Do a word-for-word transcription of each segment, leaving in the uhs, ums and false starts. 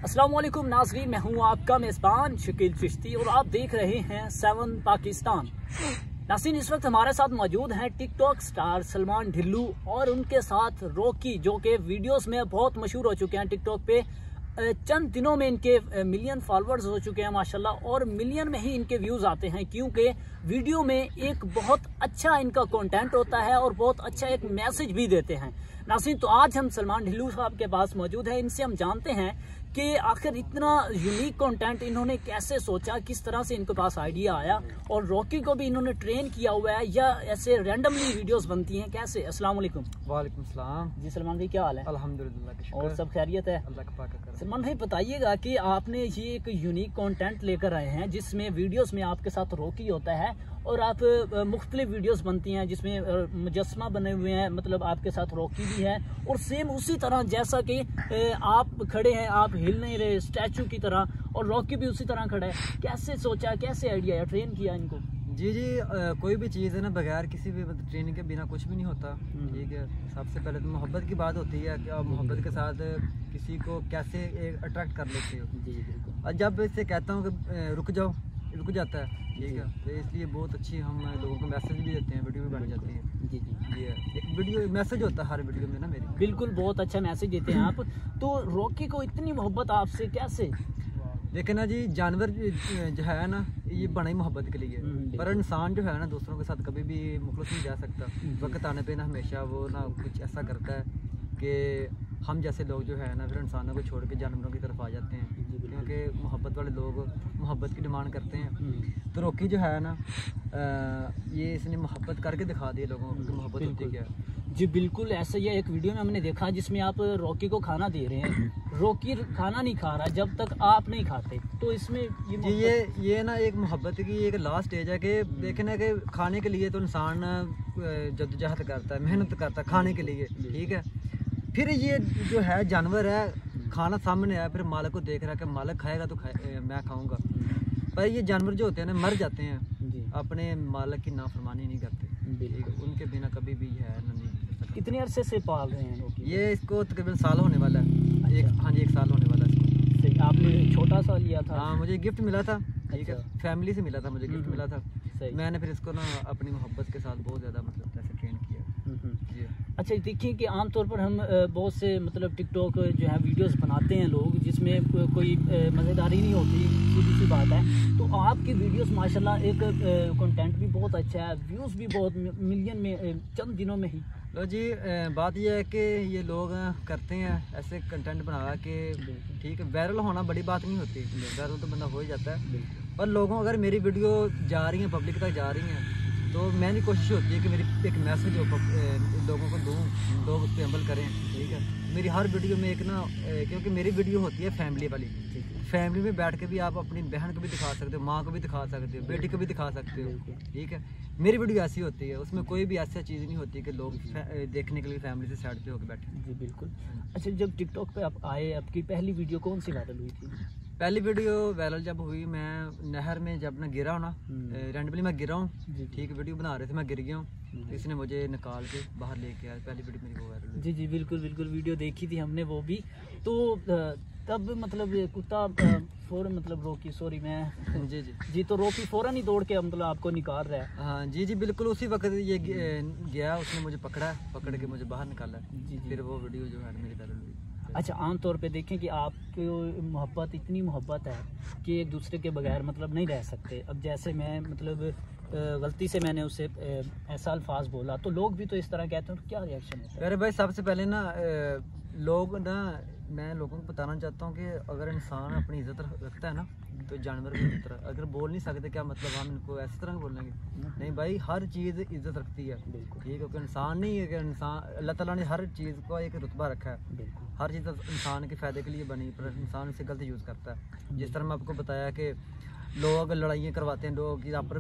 अस्सलाम वालेकुम नाज़रीन, मैं हूं आपका मेज़बान शकील चिश्ती और आप देख रहे हैं सेवन पाकिस्तान। नाज़रीन, इस वक्त हमारे साथ मौजूद हैं टिकटॉक स्टार सलमान ढिल्लू और उनके साथ रॉकी, जो कि वीडियोस में बहुत मशहूर हो चुके हैं टिकटॉक पे। चंद दिनों में इनके मिलियन फॉलोअर्स हो चुके हैं माशाल्लाह, और मिलियन में ही इनके व्यूज़ आते हैं, क्योंकि वीडियो में एक बहुत अच्छा इनका कंटेंट होता है और बहुत अच्छा एक मैसेज भी देते हैं। नाज़रीन, तो आज हम सलमान ढिल्लू साहब के पास मौजूद हैं, इनसे हम जानते हैं कि आखिर इतना यूनिक कंटेंट इन्होंने कैसे सोचा, किस तरह से इनके पास आइडिया आया, और रॉकी को भी इन्होंने ट्रेन किया हुआ है या ऐसे रैंडमली वीडियोस बनती हैं कैसे। अस्सलाम वालेकुम। वालेकुम सलाम। जी सलमान भाई, क्या हाल है? अल्हम्दुलिल्लाह, और सब खैरियत है? अल्लाह का पाक कर। सलमान भाई, बताइएगा कि आपने ये एक यूनिक कंटेंट लेकर आए हैं जिसमें वीडियोस में आपके साथ रॉकी होता है और आप मुख्तलिफ वीडियोस बनती हैं जिसमें मुजस्समा बने हुए हैं, मतलब आपके साथ रॉकी भी है और सेम उसी तरह जैसा कि आप खड़े हैं, आप हिल नहीं रहे स्टैचू की तरह, और रॉकी भी उसी तरह खड़ा है। कैसे सोचा, कैसे आइडिया है, ट्रेन किया इनको? जी जी आ, कोई भी चीज़ है ना, बगैर किसी भी मतलब ट्रेनिंग के बिना कुछ भी नहीं होता। ठीक है, सबसे पहले तो मोहब्बत की बात होती है कि आप मोहब्बत के साथ किसी को कैसे अट्रैक्ट कर लेते हो। जी बिल्कुल। और जब इससे कहता हूँ कि रुक जाओ, रुक जाता है। ठीक है, तो इसलिए बहुत अच्छी हम लोगों को मैसेज भी देते हैं, वीडियो भी बन जाती है। जी जी, ये एक वीडियो मैसेज होता है हर वीडियो में ना मेरी। बिल्कुल, बहुत अच्छा मैसेज देते हैं आप। तो रॉकी को इतनी मोहब्बत आपसे कैसे? लेकिन ना जी, जानवर जो है ना, ये बना ही मोहब्बत के लिए, पर इंसान जो है ना दूसरों के साथ कभी भी मुखलस नहीं जा सकता। वक्त आने पे ना हमेशा वो ना कुछ ऐसा करता है कि हम जैसे लोग जो है ना फिर इंसानों को छोड़ के जानवरों की तरफ आ जाते हैं, क्योंकि मोहब्बत वाले लोग मोहब्बत की डिमांड करते हैं। तो रॉकी जो है ना आ, ये इसने मोहब्बत करके दिखा दिया लोगों को कि मोहब्बत होती क्या है। जी बिल्कुल, ऐसा ही एक वीडियो में हमने देखा जिसमें आप रॉकी को खाना दे रहे हैं, रॉकी खाना नहीं खा रहा जब तक आप नहीं खाते। तो इसमें ये जी ये ये ना एक मोहब्बत की एक लास्ट स्टेज है कि देखें ना कि खाने के लिए तो इंसान जद्दोजहद करता है, मेहनत करता है खाने के लिए। ठीक है, फिर ये जो है जानवर है, खाना सामने आया, फिर मालिक को देख रहा है कि मालिक खाएगा तो खाए, मैं खाऊंगा। पर ये जानवर जो होते हैं ना मर जाते हैं, अपने मालिक की नाफरमानी नहीं करते। उनके बिना कभी भी है ना नहीं। कितने अरसे से पाल रहे हैं लोग? ये इसको तकरीबन साल होने वाला है। अच्छा। एक हाँ जी, एक साल होने वाला है इसको। सही, आपने छोटा सा लिया था? हाँ, मुझे गिफ्ट मिला था। ठीक है, अच्छा। फैमिली से मिला था, मुझे गिफ्ट मिला था। सही। मैंने फिर इसको ना अपनी मोहब्बत के साथ बहुत ज़्यादा मतलब ऐसे ट्रेन किया। अच्छा, देखिए कि आमतौर पर हम बहुत से मतलब टिकटॉक जो है वीडियोस बनाते हैं लोग जिसमें कोई मज़ेदारी नहीं होती, सीधी सी बात है। तो आपकी वीडियोस माशाल्लाह एक कंटेंट भी बहुत अच्छा है, व्यूज़ भी बहुत मिलियन में चंद दिनों में ही। तो जी बात यह है कि ये लोग करते हैं ऐसे कंटेंट बना के। ठीक है, वायरल होना बड़ी बात नहीं होती, वायरल तो बंदा हो ही जाता है। पर लोगों अगर मेरी वीडियो जा रही है, पब्लिक तक जा रही हैं, तो मेरी कोशिश होती है कि मेरी एक मैसेज हो लोगों को दूँ, लोग उस पर अमल करें। ठीक है, मेरी हर वीडियो में एक ना, क्योंकि मेरी वीडियो होती है फैमिली वाली, फैमिली में बैठ के भी आप अपनी बहन को भी दिखा सकते हो, माँ को भी दिखा सकते हो, बेटी को भी दिखा सकते हो। ठीक है, मेरी वीडियो ऐसी होती है, उसमें कोई भी ऐसी चीज़ नहीं होती कि लोग देखने के लिए फैमिली से साइड पे होकर बैठे। जी बिल्कुल। अच्छा, जब टिकटॉक पे आप आए, आपकी पहली वीडियो कौन सी वायरल हुई थी? पहली वीडियो वायरल जब हुई, मैं नहर में जब ना गिरा हूँ ना, रैंडमली मैं गिरा हूँ। ठीक है, वीडियो बना रहे थे, मैं गिर गया हूँ, तो इसने मुझे निकाल के बाहर लेके आया। पहली वीडियो मेरी वो वायरल हुई। जी जी बिल्कुल बिल्कुल, वीडियो देखी थी हमने वो भी। तो तब मतलब कुत्ता फौरन मतलब रोकी, सॉरी मैं जी जी जी तो रोकी फौरन ही दौड़ के मतलब आपको निकाल रहा है? हाँ जी जी बिल्कुल, उसी वक्त ये गया, उसने मुझे पकड़ा, पकड़ के मुझे बाहर निकाला। जी फिर वो वीडियो जो है मेरी वायरल हुई। अच्छा, आमतौर पे देखें कि आपकी मोहब्बत इतनी मोहब्बत है कि एक दूसरे के बगैर मतलब नहीं रह सकते। अब जैसे मैं मतलब गलती से मैंने उससे ऐसा अल्फाज बोला तो लोग भी तो इस तरह कहते हैं, तो क्या रिएक्शन है? अरे भाई, सबसे पहले ना लोग ना, मैं लोगों को बताना चाहता हूँ कि अगर इंसान अपनी इज्जत रखता है ना, तो जानवर भी इसी तरह। अगर बोल नहीं सकते क्या मतलब हम इनको ऐसी तरह बोलेंगे? नहीं भाई, हर चीज़ इज्जत रखती है। ठीक है, क्योंकि इंसान नहीं है कि इंसान, अल्लाह ताला ने हर चीज़ को एक रुतबा रखा है। हर चीज़ इंसान के फ़ायदे के लिए बनी, पर इंसान इसे गलत यूज़ करता है। जिस तरह मैं आपको बताया कि लोग लड़ाइयाँ करवाते हैं, लोग आपस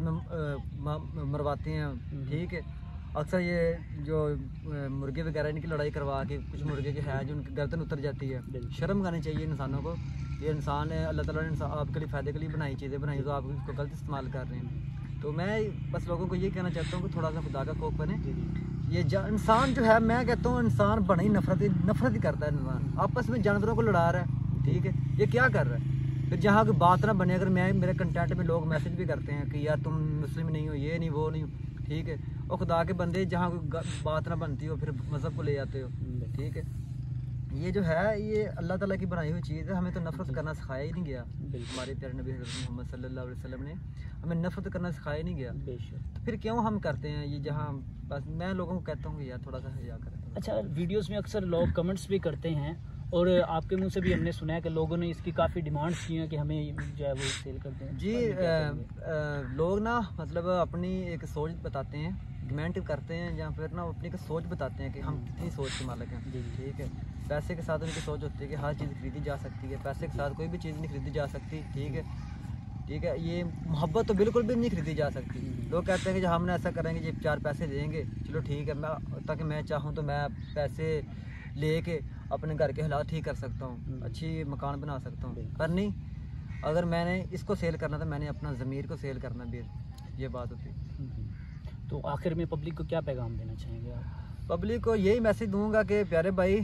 में मरवाते हैं। ठीक है, अक्सर ये जो मुर्गे वगैरह इनकी लड़ाई करवा के, कुछ मुर्गे के हैं जो उनकी गर्दन उतर जाती है। शर्म करनी चाहिए इंसानों को। ये इंसान है, अल्लाह ताला ने आपके लिए फ़ायदे के लिए बनाई चीज़ें बनाई, तो आप इसको गलत इस्तेमाल कर रहे हैं। तो मैं बस लोगों को ये कहना चाहता हूँ कि थोड़ा सा खुदा का खौफ बने। ये इंसान जो है, मैं कहता हूँ इंसान बड़ा ही नफरत नफरत ही करता है। इंसान आपस में जानवरों को लड़ा रहा है, ठीक है, ये क्या कर रहा है? फिर जहाँ कोई बात ना बने, अगर मैं मेरे कंटेंट में लोग मैसेज भी करते हैं कि यार तुम मुस्लिम नहीं हो, ये नहीं वो नहीं हो, ठीक है, और खुदा के बंदे जहाँ कोई बात ना बनती हो फिर मज़हब को ले जाते हो, ठीक है। ये जो है ये अल्लाह ताला की बनाई हुई चीज़ है, हमें तो नफरत करना सिखाया ही नहीं गया। हमारे प्यारे नबी हज़रत मोहम्मद सल्लल्लाहु अलैहि वसल्लम ने हमें नफरत करना सिखाया नहीं गया, तो फिर क्यों हम करते हैं ये? जहाँ बस मैं लोगों को कहता हूँ कि यार थोड़ा सा हया करें। अच्छा, वीडियोस में अक्सर लोग कमेंट्स भी करते हैं और आपके मुंह से भी हमने सुना है कि लोगों ने इसकी काफ़ी डिमांड्स की हैं कि हमें जो है वो सेल करते हैं। जी आ, आ, लोग ना मतलब अपनी एक सोच बताते हैं, कमेंट करते हैं, या फिर ना अपनी एक सोच बताते हैं कि हम कितनी सोच के मालिक हैं, ठीक है। पैसे के साथ उनकी सोच होती है कि हर चीज़ खरीदी जा सकती है, पैसे के साथ कोई भी चीज़ नहीं खरीदी जा सकती, ठीक है, ठीक है। ये मोहब्बत तो बिल्कुल भी नहीं खरीदी जा सकती। लोग कहते हैं कि जब हमने ऐसा करेंगे, ये चार पैसे देंगे, चलो ठीक है, मैं ताकि मैं चाहूँ तो मैं पैसे लेके अपने घर के हालात ठीक कर सकता हूँ, अच्छी मकान बना सकता हूँ, पर नहीं, अगर मैंने इसको सेल करना था मैंने अपना ज़मीर को सेल करना भी, ये बात होती है। तो आखिर में पब्लिक को क्या पैगाम देना चाहेंगे आप? पब्लिक को यही मैसेज दूंगा कि प्यारे भाई,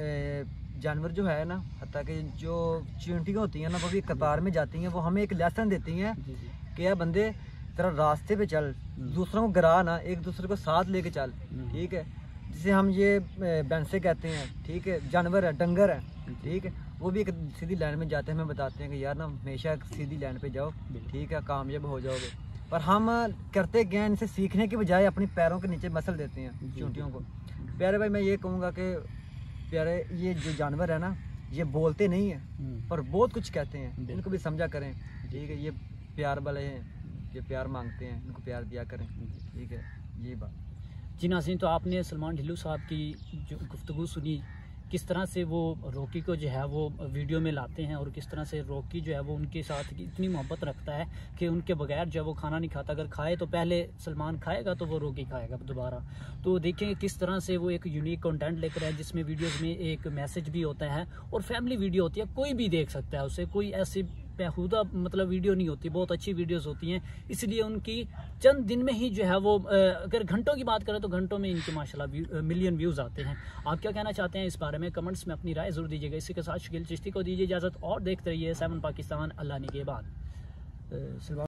जानवर जो है ना, हत्ता कि जो चींटियाँ होती हैं ना, वो भी कतार में जाती हैं, वो हमें एक लेसन देती हैं कि यार बंदे तेरा रास्ते पे चल, दूसरों को गिरा ना, एक दूसरे को साथ लेके चल, ठीक है। जिसे हम ये भैंसे कहते हैं, ठीक है, जानवर है, डंगर है, ठीक है, वो भी एक सीधी लाइन में जाते हैं, हमें बताते हैं कि यार ना हमेशा सीधी लाइन पे जाओ, ठीक है, कामयाब हो जाओगे। पर हम करते गए इनसे सीखने की बजाय अपने पैरों के नीचे मसल देते हैं चींटियों को। प्यारे भाई, मैं ये कहूँगा कि प्यारे ये जो जानवर है ना, ये बोलते नहीं हैं पर बहुत कुछ कहते हैं, इनको भी समझा करें, ठीक है। ये प्यार वाले हैं, ये प्यार मांगते हैं, इनको प्यार दिया करें, ठीक है, ये बात। जी नाज़रीन, तो आपने सलमान ढिल्लू साहब की जो गुफ्तगू सुनी, किस तरह से वो रॉकी को जो है वो वीडियो में लाते हैं और किस तरह से रॉकी जो है वो उनके साथ इतनी मोहब्बत रखता है कि उनके बगैर जो है वो खाना नहीं खाता, अगर खाए तो पहले सलमान खाएगा तो वो रॉकी खाएगा दोबारा। तो देखें किस तरह से वो एक यूनिक कंटेंट लेकर है जिसमें वीडियोस में एक मैसेज भी होता है और फैमिली वीडियो होती है, कोई भी देख सकता है उसे, कोई ऐसी बेहुदा मतलब वीडियो नहीं होती, बहुत अच्छी वीडियोस होती हैं। इसलिए उनकी चंद दिन में ही जो है वो, अगर घंटों की बात करें तो घंटों में इनके माशाल्लाह मिलियन व्यूज़ आते हैं। आप क्या कहना चाहते हैं इस बारे में? कमेंट्स में अपनी राय ज़रूर दीजिएगा। इसी के साथ शकील चिश्ती को दीजिए इजाज़त और देखते रहिए सेवन पाकिस्तान, अल्लाह ने के बाद।